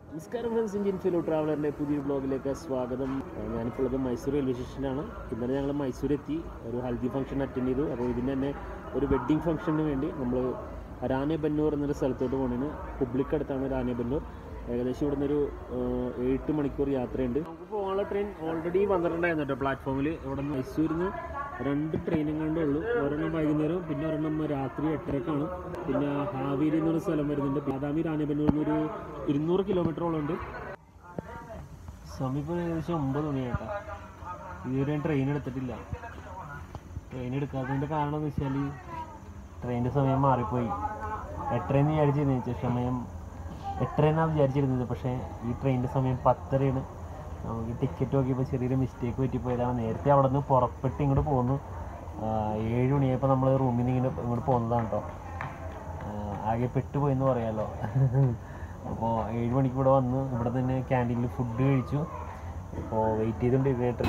നമസ്കാരം friends, Indian fellow ട്രാവലറിൻ്റെ പുതിയ ബ്ലോഗിലേക്ക് സ്വാഗതം. ഞാനിപ്പോൾ മൈസൂർ റെയിൽവേ സ്റ്റേഷനിലാണ്. ഇന്നലെ ഞങ്ങൾ മൈസൂർ എത്തി, ഒരു ഹൽദി ഫംഗ്ഷൻ അറ്റൻഡ് ചെയ്തു. അപ്പോൾ ഇതിന് തന്നെ ഒരു വെഡ്ഡിങ് ഫംഗ്ഷന് വേണ്ടി നമ്മൾ റാണേബന്നൂർ എന്നൊരു സ്ഥലത്തോട്ട് പോകുന്നതിന് ഹുബ്ലിക്ക് അടുത്താണ് റാണേബന്നൂർ. ഏകദേശം ഇവിടെ നിന്നൊരു 8 മണിക്കൂർ യാത്രയുണ്ട്. നമുക്ക് പോകാനുള്ള ട്രെയിൻ ഓൾറെഡി വന്നിട്ടുണ്ടായിരുന്നു കേട്ടോ പ്ലാറ്റ്ഫോമിൽ. ഇവിടെ നിന്ന് മൈസൂരിൽ നിന്ന് 2 ട്രെയിനും കണ്ടേ ഉള്ളൂ. ഒരെണ്ണം വൈകുന്നേരം, പിന്നെ ഒരെണ്ണം രാത്രി 8:30 പിന്നെ ഹാവേരി എന്നൊരു സ്ഥലം വരുന്നുണ്ട്. ബാദാമി റാണേബന്നൂരിൽ നിന്ന് ഒരു 200 കിലോമീറ്ററോളം ഉണ്ട്. സമയം ഇപ്പോൾ ഏകദേശം 9 മണിയായിട്ടാണ്. ഇതുവരെ ട്രെയിൻ എടുത്തിട്ടില്ല. ട്രെയിൻ എടുക്കാത്തതിൻ്റെ കാരണം എന്ന് വെച്ചാൽ ട്രെയിനിൻ്റെ സമയം മാറിപ്പോയി. 8:30 വിചാരിച്ചിരുന്നു, സമയം 8:30 വിചാരിച്ചിരുന്നത്. പക്ഷേ ഈ ട്രെയിനിൻ്റെ സമയം 10:30. നമുക്ക് ടിക്കറ്റ് നോക്കിയപ്പോൾ ചെറിയൊരു മിസ്റ്റേക്ക് പറ്റിപ്പോയതാണ്. നേരത്തെ അവിടെ നിന്ന് പുറപ്പെട്ട് ഇങ്ങോട്ട് പോന്നു. 7 മണിയായപ്പോൾ നമ്മൾ റൂമിൽ നിന്ന് ഇങ്ങോട്ട് പോകുന്നതാണ് കേട്ടോ. ആകെ പെട്ടുപോയെന്ന് പറയാമല്ലോ. അപ്പോൾ 7 മണിക്ക് ഇവിടെ വന്ന് ഇവിടെ തന്നെ ക്യാൻറ്റീനിൽ ഫുഡ് കഴിച്ചു. അപ്പോൾ വെയിറ്റ് ചെയ്തുകൊണ്ടിരുന്നിട്ട്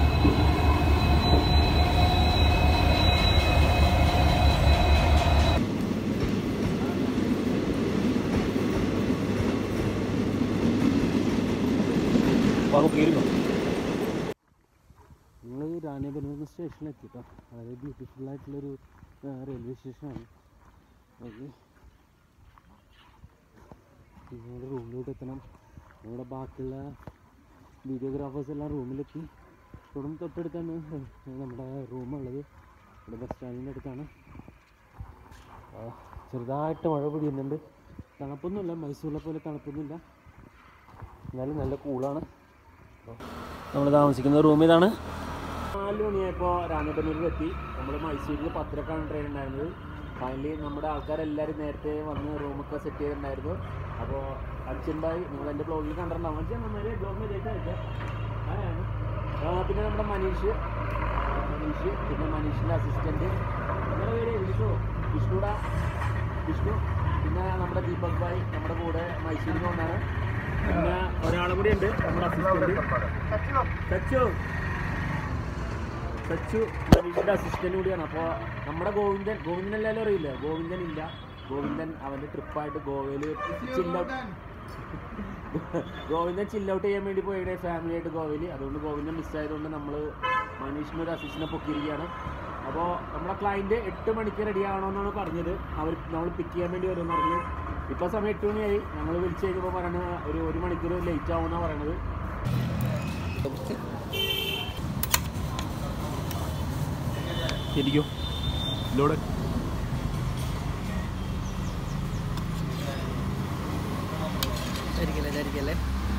ഞങ്ങൾ റാണേബന്നൂർ സ്റ്റേഷനിലെത്തി കേട്ടോ. വളരെ ബ്യൂട്ടിഫുള്ളായിട്ടുള്ളൊരു റെയിൽവേ സ്റ്റേഷനാണ്. ഓക്കെ, ഞങ്ങളുടെ റൂമിലോട്ട് എത്തണം. നമ്മുടെ ബാക്കിയുള്ള വീഡിയോഗ്രാഫേഴ്സ് എല്ലാം റൂമിലെത്തി. ഇവിടെ തൊട്ടടുത്താണ് നമ്മുടെ റൂമുള്ളത്. ഇവിടെ ബസ് സ്റ്റാൻഡിൻ്റെ അടുത്താണ്. ചെറുതായിട്ട് മഴ പൊടിയുന്നുണ്ട്. തണുപ്പൊന്നുമില്ല, മൈസൂരിലെ പോലെ തണുപ്പൊന്നുമില്ല, എന്നാലും നല്ല കൂളാണ്. നമ്മൾ താമസിക്കുന്ന റൂം ഇതാണ്. 4 മണിയായപ്പോൾ റാണേബന്നൂരിലെത്തി. നമ്മൾ മൈസൂരിൽ 10:00 ട്രെയിൻ ഉണ്ടായിരുന്നത്. ഫൈനലി നമ്മുടെ ആൾക്കാരെല്ലാവരും നേരത്തെ വന്ന് റൂമൊക്കെ സെറ്റ് ചെയ്തിട്ടുണ്ടായിരുന്നു. അപ്പോൾ അച്ഛൻഭായി, നിങ്ങൾ എൻ്റെ ബ്ലോഗിൽ കണ്ടിട്ടുണ്ടാവും. അച്ഛൻ നന്നായി ബ്ലോഗിൽ ജയിച്ചയച്ചേ. പിന്നെ നമ്മുടെ മനീഷ്, പിന്നെ മനീഷിൻ്റെ അസിസ്റ്റൻറ്റ്, നമ്മുടെ പേര് വിഷ്ണു, പിന്നെ നമ്മുടെ ദീപക് ഭായ് നമ്മുടെ കൂടെ മൈസൂരിൽ കൊണ്ടാണ്. പിന്നെ ഒരാളും കൂടി ഉണ്ട്, നമ്മുടെ അസിസ്റ്റൻറ്റ് സച്ചു മനീഷിൻ്റെ അസിസ്റ്റൻ്റ് കൂടിയാണ്. അപ്പോൾ നമ്മുടെ ഗോവിന്ദൻ എല്ലാവരും അറിയില്ല. ഗോവിന്ദൻ അവൻ്റെ ട്രിപ്പായിട്ട് ഗോവയിൽ ഗോവിന്ദൻ ചില്ലൗട്ട് ചെയ്യാൻ വേണ്ടി പോയി ഫാമിലിയായിട്ട് ഗോവയിൽ. അതുകൊണ്ട് ഗോവിന്ദൻ മിസ്സായതുകൊണ്ട് നമ്മൾ മനീഷിനൊരു അസിസ്റ്റനെ പൊക്കിയിരിക്കുകയാണ്. അപ്പോൾ നമ്മുടെ ക്ലയൻറ്റ് 8 മണിക്ക് റെഡി ആവണമെന്നാണ് പറഞ്ഞത്. നമ്മൾ പിക്ക് ചെയ്യാൻ വേണ്ടി വരുമെന്ന് പറഞ്ഞു. ഇപ്പോൾ സമയം 8 മണിയായി. ഞങ്ങൾ വിളിച്ച് കഴിഞ്ഞപ്പോൾ പറയണത് ഒരു 1 മണിക്കൂർ ലേറ്റ് ആവുമെന്നാണ് പറയണത്. ശരിക്കും ലോഡ് എനിക്കിഷ്ടമല്ല.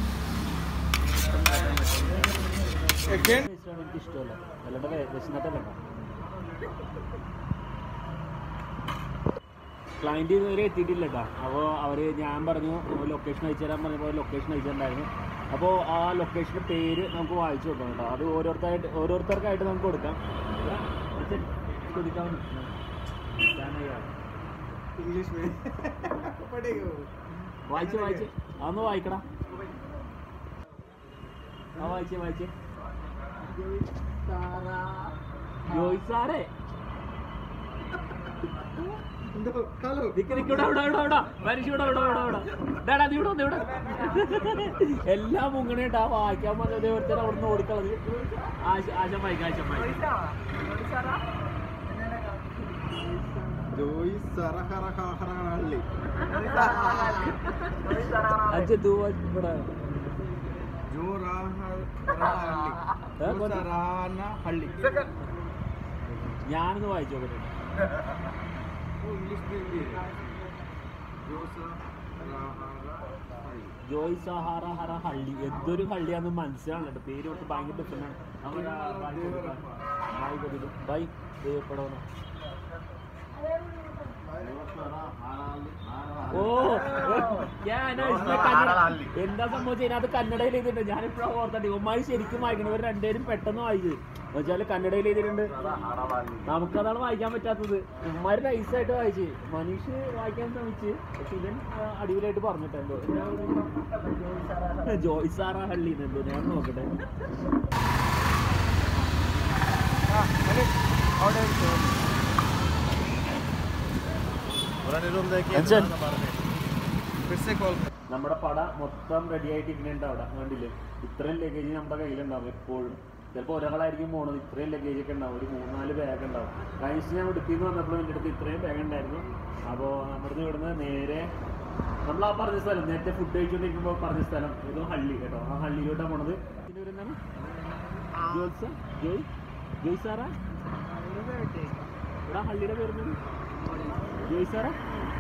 അല്ലാണ്ട് വിശന്നിട്ടല്ല. ക്ലയൻറ്റ് ഇതുവരെ എത്തിയിട്ടില്ല കേട്ടോ. അപ്പോൾ ഞാൻ പറഞ്ഞു ലൊക്കേഷൻ അയച്ചു തരാൻ പറഞ്ഞപ്പോൾ ലൊക്കേഷൻ അയച്ചിട്ടുണ്ടായിരുന്നു. അപ്പോൾ ആ ലൊക്കേഷൻ്റെ പേര് നമുക്ക് വായിച്ചു കൊടുക്കണം കേട്ടോ. അത് ഓരോരുത്തർക്കായിട്ട് നമുക്ക് കൊടുക്കാം. വായിച്ച് അതൊന്ന് വായിക്കടാ. വായിച്ചേ ജോയ് സാറേ. എല്ലാം മുങ്ങണേട്ടാ. വായിക്കാൻ വന്നത് ഓരോരുത്തർ അവിടെ നിന്ന് ഓടിക്കളത്. ആശം വായിക്കാം. ഞാനൊന്ന് വായിച്ചു നോക്കട്ടെ. ജോയ് സഹാറ ഹറ ഹള്ളി. എന്തൊരു ഹള്ളിയാന്ന് മനസ്സിലാണല്ലോ. പേര് തൊട്ട് ഭയങ്കര ഡിഫറെൻ്റ് ആണ്. ബൈ ദേവപ്പെടണം. ഓ എന്താ സംഭവിച്ചത്? ഇതിനകത്ത് കന്നഡയിൽ എഴുതിയിട്ടുണ്ട്. ഞാനിപ്പോഴാണ് ഓർത്തട്ടെ. ഇവന്മാര് ശരിക്കും വായിക്കണം. ഇവർ രണ്ടുപേരും പെട്ടെന്ന് വായിച്ചു എന്നുവെച്ചാൽ കന്നഡയിൽ എഴുതിയിട്ടുണ്ട്. നമുക്കതാണ് വായിക്കാൻ പറ്റാത്തത്. ഇവന്മാര് നൈസായിട്ട് വായിച്ച്. മനീഷ് വായിക്കാൻ ശ്രമിച്ച്, പക്ഷെ ഇവൻ അടിപൊളിയായിട്ട് പറഞ്ഞിട്ടുണ്ടോ. ജോയ് സാറ ഹള്ളി എന്തോ ഞാൻ നോക്കട്ടെ. फिर से कॉल നമ്മുടെ പട മൊത്തം റെഡി ആയിട്ട് ഇങ്ങനെ അവിടെ കണ്ടില്ലേ. ഇത്രയും ലഗേജ് നമ്മുടെ കയ്യിലുണ്ടാവും എപ്പോഴും. ചിലപ്പോൾ ഒരാളായിരിക്കും പോണത്, ഇത്രയും ലഗേജ് ഒക്കെ ഉണ്ടാവും, ഒരു 3-4 ബാഗ് ഉണ്ടാവും. കഴിഞ്ഞ ദിവസം ഞാൻ ഉടുപ്പിന്ന് വന്നപ്പോൾ എൻ്റെ അടുത്ത് ഇത്രയും ബാഗ് ഉണ്ടായിരുന്നു. അപ്പോൾ നമ്മുടെ ഇവിടുന്ന് നേരെ നമ്മൾ ആ പറഞ്ഞ സ്ഥലം, നേരത്തെ ഫുഡ് കഴിച്ചുകൊണ്ടിരിക്കുമ്പോൾ പറഞ്ഞ സ്ഥലം ഏതോ ഹള്ളി കേട്ടോ, ആ ഹള്ളിയിലോട്ടാണ് പോണത്. ഇതിൻ്റെ പേര് എന്താണ്? ജോയ് സാറാ? ഇവിടെ ഹള്ളിയുടെ പേര് ജോയ് സാറാ?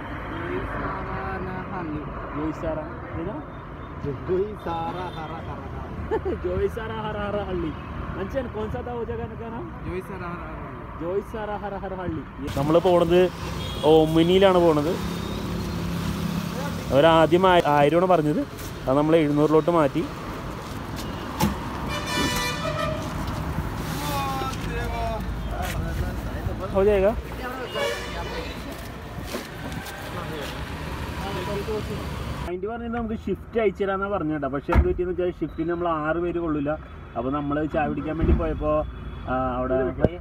ജോയ് സാറാ ഏതാ? ജോയ് സാറാ ഹര ഹര ഹള്ളി. മനസ്സിലാൻ കോൺസാ താ ജഗ നാം? ജോയ് സാറാ ഹര ഹര ഹള്ളി. നമ്മൾ പോണത് ഓമിനിയിലാണ് പോണത്. അവരാദ്യം 1000 പറഞ്ഞത്, അത് നമ്മൾ 700 മാറ്റി. हो जाएगा. അതിൻ്റെ പറഞ്ഞത് നമുക്ക് ഷിഫ്റ്റ് അയച്ചു തരാമെന്നാണ് പറഞ്ഞു കേട്ടോ. പക്ഷേ എന്ത് പറ്റിയെന്ന് വെച്ചാൽ ഷിഫ്റ്റിൽ നമ്മൾ 6 പേര് കൊള്ളില്ല. അപ്പോൾ നമ്മൾ ചായ പിടിക്കാൻ വേണ്ടി പോയപ്പോൾ അവിടെ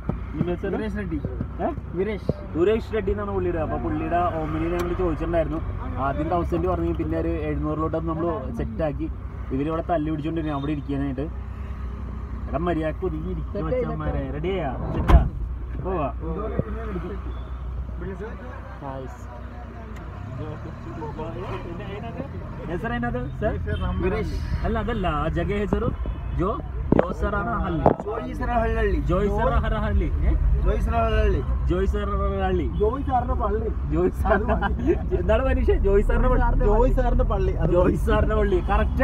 സുരേഷ് റെഡ്ഡി എന്നാണ് പുള്ളിയുടെ. അപ്പോൾ പുള്ളിയുടെ ഓമിനിയിൽ ഞങ്ങൾ ചോദിച്ചിട്ടുണ്ടായിരുന്നു. ആദ്യം 1000 പറഞ്ഞു, പിന്നെ ഒരു 700 നമ്മൾ സെറ്റാക്കി. ഇവരിവിടെ തല്ലി പിടിച്ചോണ്ടിരുന്നു അവിടെ ഇരിക്കാനായിട്ട്. എടാ മര്യാദക്ക് ഒതുങ്ങി ഇരിക്കാൻ വെച്ചമാരെ. റെഡിയാ? സെറ്റാ? പോവാ. ಹೆಸರು ಏನದು ಸರ್? ಅಲ್ಲ ಅದಲ್ಲ, ಆ ಜಗ ಹೆಸರು ಜೋಯ್ಸರ ಹಳ್ಳಿ. ಜೋಯ್ಸರ ಹರಹಳ್ಳಿ. എന്താണ് മനുഷ്യ? ജോയ്സാറിന്റെ പള്ളി. കറക്റ്റ്.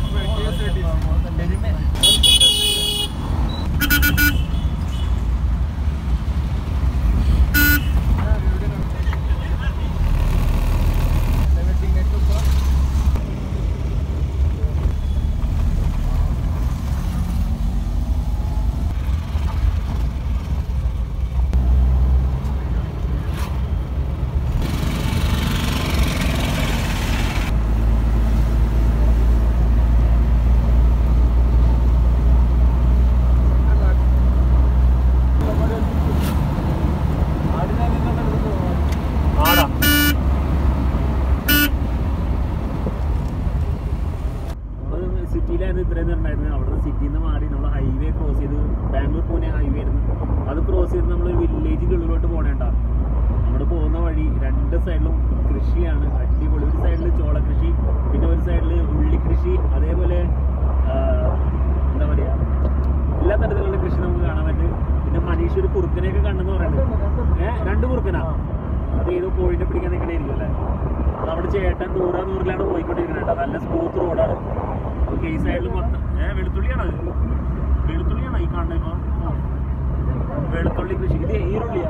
സിറ്റിയിലായിരുന്നു ഇത്രയും ഉണ്ടായിരുന്നത്. അവിടെ സിറ്റിയിൽ നിന്ന് മാറി നമ്മൾ ഹൈവേ ക്രോസ് ചെയ്ത്, ബാംഗ്ലൂർ പൂനെ ഹൈവേ ആയിരുന്നു, അത് ക്രോസ് ചെയ്ത് നമ്മൾ വില്ലേജിൻ്റെ ഉള്ളിലോട്ട് പോകണേണ്ടാവും. നമ്മൾ പോകുന്ന വഴി 2 സൈഡിലും കൃഷിയാണ്, അടിപൊളി. ഒരു സൈഡിൽ ചോള കൃഷി, പിന്നെ ഒരു സൈഡിൽ ഉള്ളി കൃഷി, അതേപോലെ എന്താ പറയുക, എല്ലാ തരത്തിലുള്ള കൃഷി നമുക്ക് കാണാൻ പറ്റും. പിന്നെ മനീഷ് ഒരു കുറുക്കനെയൊക്കെ കണ്ടെന്ന് പറയുന്നത്. 2 കുറുക്കനാ? അത് ഏതോ കോഴിനെ പിടിക്കാൻ നിൽക്കണായിരിക്കും അല്ലേ? നമ്മുടെ ചേട്ടൻ നൂറിലാണ് പോയിക്കൊണ്ടിരിക്കുന്നത് കേട്ടോ. നല്ല സ്മൂത്ത് റോഡാണ്. ഓക്കെ, ഈ സൈഡിൽ മൊത്തം വെളുത്തുള്ളിയാണത്. വെളുത്തുള്ളിയാണോ ഈ കാണുന്നത്? ഇപ്പോൾ വെളുത്തുള്ളി കൃഷി. ഇത് ഈരുള്ളിയാ?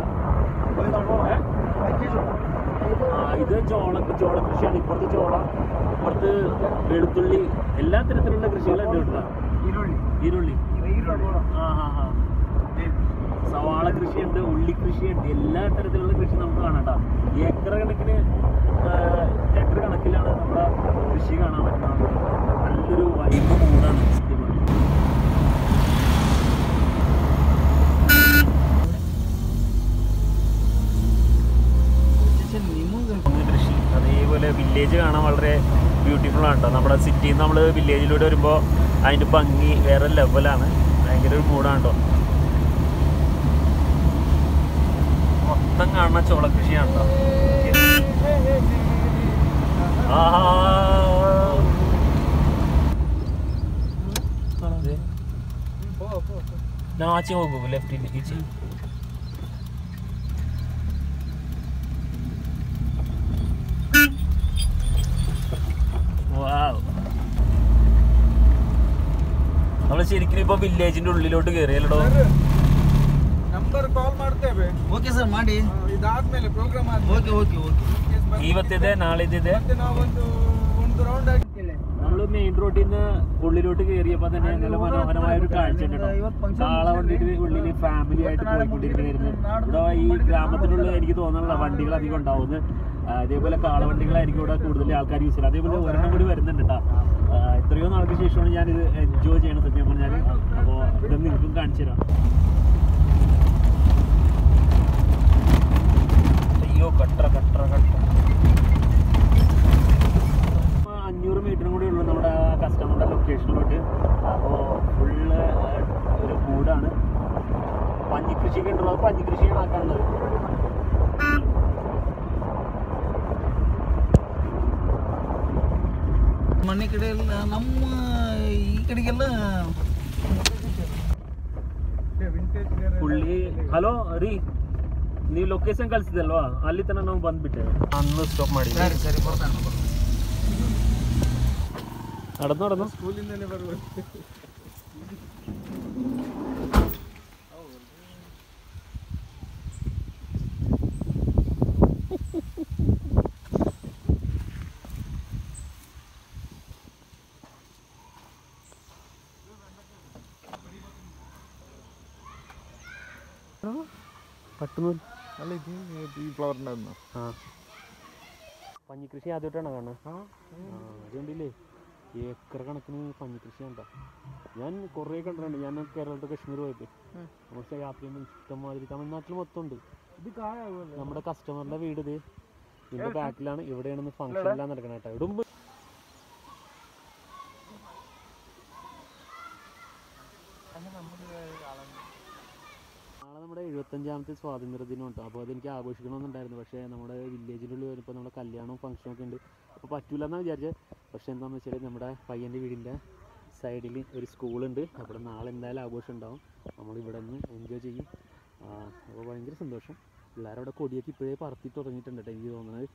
ഇത് ചോള കൃഷിയാണ്. ഇപ്പുറത്ത് ചോള, ഇപ്പുറത്ത് വെളുത്തുള്ളി, എല്ലാ തരത്തിലുള്ള കൃഷികളുണ്ട് കേട്ടോ. ഈരുള്ളി. സവാള കൃഷിയുണ്ട്, ഉള്ളി കൃഷിയുണ്ട്, എല്ലാ തരത്തിലുള്ള കൃഷി നമുക്ക് കാണാം കേട്ടോ. ഏക്കർ കണക്കിലാണ് നമ്മുടെ കൃഷി കാണാൻ പറ്റുന്നത്. നല്ലൊരു വൈബ് മൂടാണ്. കൃഷി അതേപോലെ വില്ലേജ് കാണാൻ വളരെ ബ്യൂട്ടിഫുൾ ആണ് കേട്ടോ. നമ്മുടെ സിറ്റിയിൽ നിന്ന് നമ്മൾ വില്ലേജിലൂടെ വരുമ്പോൾ അതിൻ്റെ ഭംഗി വേറെ ലെവലാണ്. ഭയങ്കര ഒരു മൂടാണ് കേട്ടോ. മൊത്തം കാണുന്ന ചോള കൃഷിയാണ് കേട്ടോ. ആച്ചി നോക്കൂ, ലെഫ്റ്റിൽ ഈച്ചി. നമ്മൾ ശരിക്കും ഇപ്പൊ വില്ലേജിന്റെ ഉള്ളിലോട്ട് കയറിയല്ലോ. ಓಕೆ ಸರ್ ಮಾಡಿ ಇದಾದ್ಮೇಲೆ ಪ್ರೋಗ್ರಾಮ್ ಇವತ್ತಿದೆ, ನಾಳೆ ಇದೆ. നമ്മൾ മെയിൻ റോഡിൽ നിന്ന് ഉള്ളിലോട്ട് കയറിയപ്പോൾ തന്നെ നല്ല മനോഹരമായ ഒരു കാഴ്ച ഉണ്ട് കേട്ടോ. കാള വണ്ടിയുടെ ഉള്ളിൽ ഫാമിലി ആയിട്ട് പോയിക്കൊണ്ടിരിക്കുന്നതായിരുന്നു. ഇവിടെ ഈ ഗ്രാമത്തിനുള്ളിൽ എനിക്ക് തോന്നുന്നുള്ള വണ്ടികൾ അധികം ഉണ്ടാവുന്നത്. അതേപോലെ കാളവണ്ടികളായിരിക്കും ഇവിടെ കൂടുതൽ ആൾക്കാർ യൂസ് ചെയ്യുന്നത്. അതേപോലെ ഒരെണ്ണം കൂടി വരുന്നുണ്ട് കേട്ടോ. എത്രയോ നാൾക്ക് ശേഷമാണ് ഞാനിത് എൻജോയ് ചെയ്യണം സത്യം പറഞ്ഞാൽ. അപ്പോൾ ഇത് നിങ്ങൾക്കും കാണിച്ചു തരാം. അയ്യോ, കട്ട 500 നമ്മൾ പഞ്ചകൃഷിയാണ് ആക്കാനുള്ളത്. ಮಣ್ಣಿಕಡೆಯಲ್ಲ ನಮ್ಮ ಈ ಕಡೆಗೆಲ್ಲ പുള്ളി ഹലോ ರೀ ನೀವು ಲೊಕೇಶನ್ ಕಳಿಸಿದಲ್ವಾ ಅಲ್ಲಿ ತನಕ ನಾವು ಬಂದ್ಬಿಟ್ಟೆ ಅನ್ನು ಸ್ಟಾಪ್ ಮಾಡಿ ಸರಿ ಸರಿ ಬರ್ತಾನೆ നടന്നു ಸ್ಕೂಲಿಂದಲೇ ಬರ್ಬೋದು പട്ടുനൂൽ അല്ല ഇത് ഈ ഫ്ലവർ ഉണ്ടായിരുന്നു ആ പഞ്ഞിക്കൃഷി ആദ്യമായിട്ടാണ് കാണുന്നത്. അതുകൊണ്ടില്ലേ ഏക്കർ കണക്കിന് പഞ്ഞിക്കൃഷി കണ്ട ഞാൻ കുറേ കണ്ടിട്ടുണ്ട്. ഞാൻ കേരളത്തിൽ കശ്മീർ പോയപ്പോൾ നമുക്ക് യാത്ര ചെയ്യുമ്പോൾ ഇഷ്ടംമാതിരി തമിഴ്നാട്ടിൽ മൊത്തം ഉണ്ട്. ഇത് കായാകുമല്ലോ. നമ്മുടെ കസ്റ്റമറിൻ്റെ വീട് ഇത് ഇതിൻ്റെ ബാക്കിലാണ്. ഇവിടെയാണ് ഫംഗ്ഷൻ എല്ലാം നടക്കണം കേട്ടോ. ഇവിടെ നാളെ നമ്മുടെ 75ാമത്തെ സ്വാതന്ത്ര്യ ദിനം ഉണ്ട്. അപ്പോൾ അതെനിക്ക് ആഘോഷിക്കണമെന്നുണ്ടായിരുന്നു. പക്ഷേ നമ്മുടെ വില്ലേജിനുള്ളിൽ വരുമ്പോൾ നമ്മുടെ കല്യാണവും ഫംഗ്ഷനും ഒക്കെ ഉണ്ട്. അപ്പോൾ പറ്റൂല എന്നാണ് വിചാരിച്ചത്. പക്ഷേ എന്താണെന്ന് വെച്ചാൽ നമ്മുടെ പയ്യൻ്റെ വീടിൻ്റെ സൈഡിൽ ഒരു സ്കൂളുണ്ട്. അവിടെ നാളെ എന്തായാലും ആഘോഷം ഉണ്ടാവും. നമ്മളിവിടെ നിന്ന് എൻജോയ് ചെയ്യും. അപ്പോൾ ഭയങ്കര സന്തോഷം. പിള്ളേരവിടെ കൊടിയൊക്കെ ഇപ്പോഴേ പറത്തി തുടങ്ങിയിട്ടുണ്ട് കേട്ടോ. എനിക്ക് തോന്നുന്നത്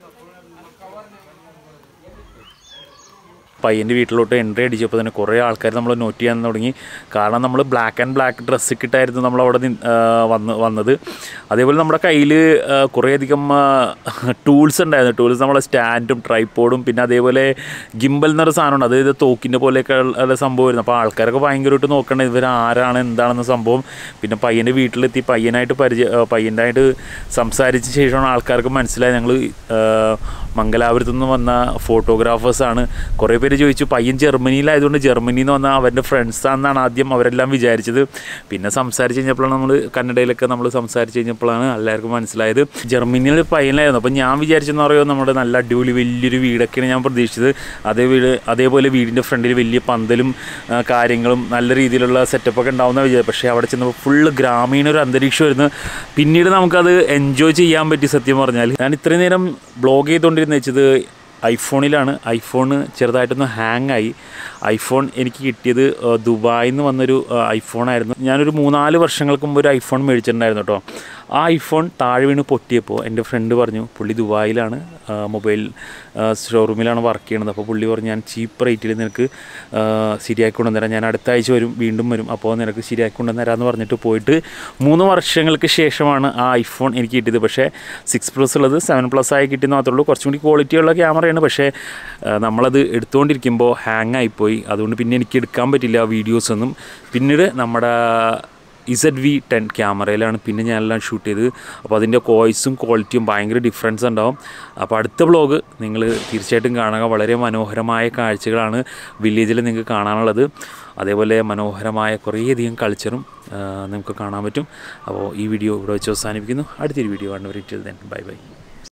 പയ്യൻ്റെ വീട്ടിലോട്ട് എൻട്രി അടിച്ചപ്പോൾ തന്നെ കുറേ ആൾക്കാർ നമ്മൾ നോട്ട് ചെയ്യാൻ തുടങ്ങി. കാരണം നമ്മൾ ബ്ലാക്ക് ആൻഡ് ബ്ലാക്ക് ഡ്രസ്സൊക്കെ ഇട്ടായിരുന്നു നമ്മളവിടെ വന്നത്. അതേപോലെ നമ്മുടെ കയ്യിൽ കുറേയധികം ടൂൾസ് ഉണ്ടായിരുന്നു. ടൂൾസ് നമ്മളെ സ്റ്റാൻഡും ട്രൈപ്പോഡും പിന്നെ അതേപോലെ ഗിംബൽ എന്നൊരു സാധനമുണ്ട്. അതായത് തോക്കിൻ്റെ പോലെയൊക്കെ ഉള്ള സംഭവമായിരുന്നു. അപ്പോൾ ആൾക്കാരൊക്കെ ഭയങ്കരമായിട്ട് നോക്കണേ ഇവർ ആരാണ് എന്താണെന്ന സംഭവം. പിന്നെ പയ്യൻ്റെ വീട്ടിലെത്തി പയ്യനായിട്ട് സംസാരിച്ച ശേഷമാണ് ആൾക്കാർക്ക് മനസ്സിലായത് ഞങ്ങൾ മംഗലാപുരത്തു നിന്ന് വന്ന ഫോട്ടോഗ്രാഫേഴ്സാണ്. കുറേ പേര് ചോദിച്ചു പയ്യൻ ജർമ്മനിയിലായതുകൊണ്ട് ജർമ്മനിയിൽ നിന്ന് വന്ന അവരുടെ ഫ്രണ്ട്സാണെന്നാണ് ആദ്യം അവരെല്ലാം വിചാരിച്ചത്. പിന്നെ സംസാരിച്ച് കഴിഞ്ഞപ്പോഴാണ് നമ്മൾ കന്നഡയിലൊക്കെ നമ്മൾ സംസാരിച്ച് കഴിഞ്ഞപ്പോഴാണ് എല്ലാവർക്കും മനസ്സിലായത് ജർമ്മനിയിൽ പയ്യനായിരുന്നു. അപ്പോൾ ഞാൻ വിചാരിച്ചെന്ന് പറയുമ്പോൾ നമ്മുടെ നല്ല അടിപൊളി വലിയൊരു വീടൊക്കെയാണ് ഞാൻ പ്രതീക്ഷിച്ചത്. അതേപോലെ വീടിൻ്റെ ഫ്രണ്ടിൽ വലിയ പന്തലും കാര്യങ്ങളും നല്ല രീതിയിലുള്ള സെറ്റപ്പൊക്കെ ഉണ്ടാവുന്ന വിചാരിച്ചു. പക്ഷേ അവിടെ ചെന്നപ്പോൾ ഫുള്ള് ഗ്രാമീണ ഒരു അന്തരീക്ഷമായിരുന്നു. പിന്നീട് നമുക്കത് എൻജോയ് ചെയ്യാൻ പറ്റി. സത്യം പറഞ്ഞാൽ ഞാൻ ഇത്രയും നേരം ബ്ലോഗ് ചെയ്തുകൊണ്ടിരുന്ന വെച്ചത് ഐഫോണിലാണ്. ഐഫോൺ ചെറുതായിട്ടൊന്ന് ഹാങ് ആയി. ഐഫോൺ എനിക്ക് കിട്ടിയത് ദുബായിൽ നിന്ന് വന്നൊരു ഐഫോണായിരുന്നു. ഞാനൊരു 3-4 വർഷങ്ങൾക്ക് മുമ്പ് ഒരു ഐഫോൺ മേടിച്ചിട്ടുണ്ടായിരുന്നു കേട്ടോ. ആ ഐഫോൺ താഴെ വീണ് പൊട്ടിയപ്പോൾ എൻ്റെ ഫ്രണ്ട് പറഞ്ഞു പുള്ളി ദുബായിലാണ് മൊബൈൽ ഷോറൂമിലാണ് വർക്ക് ചെയ്യണത്. അപ്പോൾ പുള്ളി പറഞ്ഞു ഞാൻ ചീപ്പ് റേറ്റിൽ നിനക്ക് ശരിയാക്കി കൊണ്ടുവന്നേരാം, ഞാൻ അടുത്ത ആഴ്ച വീണ്ടും വരും, അപ്പോൾ നിനക്ക് ശരിയാക്കി കൊണ്ടുവന്നേരാമെന്ന് പറഞ്ഞിട്ട് പോയിട്ട് 3 വർഷങ്ങൾക്ക് ശേഷമാണ് ആ ഐഫോൺ എനിക്ക് കിട്ടിയത്. പക്ഷേ 6+ ഉള്ളത് 7+ ആയി കിട്ടിയെന്ന് മാത്രമേ ഉള്ളൂ. കുറച്ചും കൂടി ക്വാളിറ്റിയുള്ള ക്യാമറയാണ്. പക്ഷേ നമ്മളത് എടുത്തുകൊണ്ടിരിക്കുമ്പോൾ ഹാങ് ആയിപ്പോയി. അതുകൊണ്ട് പിന്നെ എനിക്ക് എടുക്കാൻ പറ്റില്ല വീഡിയോസൊന്നും. പിന്നീട് നമ്മുടെ ZV-10 ക്യാമറയിലാണ് പിന്നെ ഞാനെല്ലാം ഷൂട്ട് ചെയ്തത്. അപ്പോൾ അതിൻ്റെ വോയിസും ക്വാളിറ്റിയും ഭയങ്കര ഡിഫറൻസ് ഉണ്ടാവും. അപ്പോൾ അടുത്ത വ്ളോഗ് നിങ്ങൾ തീർച്ചയായിട്ടും കാണുക. വളരെ മനോഹരമായ കാഴ്ചകളാണ് വില്ലേജിൽ നിങ്ങൾക്ക് കാണാനുള്ളത്. അതേപോലെ മനോഹരമായ കുറേയധികം കൾച്ചറും നമുക്ക് കാണാൻ പറ്റും. അപ്പോൾ ഈ വീഡിയോ ഇവിടെ വെച്ച് അവസാനിപ്പിക്കുന്നു. അടുത്തൊരു വീഡിയോ കാണുന്നവരെ ടിൽ ദെൻ ബൈ ബൈ.